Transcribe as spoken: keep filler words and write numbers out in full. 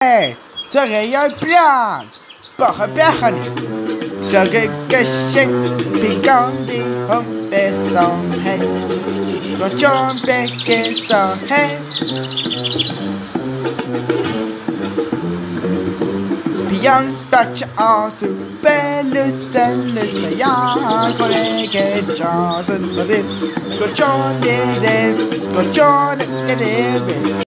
ترى يا البلان بخ بخني ترى كشك بيجاندي هم بسام هي رجال بكسا هي Young Dutch also Bellus and Miss Young Colleague Johnson, but it's got John, yeah, got John,